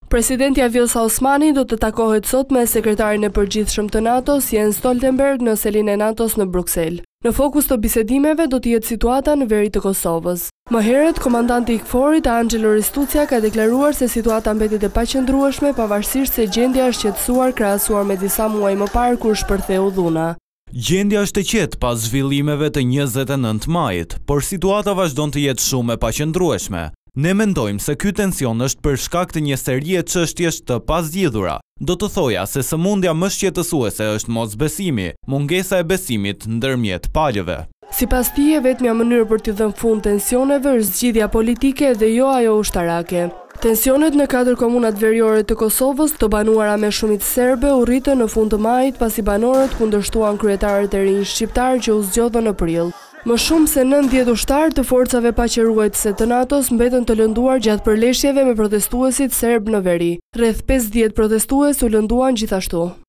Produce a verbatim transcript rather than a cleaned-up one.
Presidenti Vjosa Osmani do të takohet sot me sekretarin e përgjithshëm të NATO-s Jens Stoltenberg në selinë e NATO-s në Bruksel. Në fokus të bisedimeve do të jetë situata në veri të Kosovës. Më herët, komandanti i KFOR-it Angelo Ristucia ka deklaruar se situata mbetet e paqëndrueshme pavarësisht se gjendja është qetësuar krahasuar me disa muaj më parë kur shpërtheu dhuna. Gjendja është e qetë pas zhvillimeve të njëzet e nëntë majit, por situata vazhdon të jetë shumë e paqëndrueshme. Ne mendojmë se ky tension është për shkak të një serie çështjesh të pazgjidhura. Do të thoja se sëmundja më shqetësuese është mosbesimi, mungesa e besimit ndërmjet palëve. Sipas tij, vetmja mënyrë për t'i dhënë fund tensioneve është zgjidhja politike dhe jo ajo ushtarake. Tensionet në katër komunat veriore të Kosovës, të banuara me shumicë serbe, u rritën në fund të majit pasi banorët kundërshtuan kryetarët e rinj shqiptar që u zgjodhën në prill. Më shumë se nëntëdhjetë ushtarë të forcave paqëruese të NATO-s mbetën të lënduar gjatë përleshjeve me protestuesit serb në veri. Rreth pesëdhjetë protestues u lënduan gjithashtu.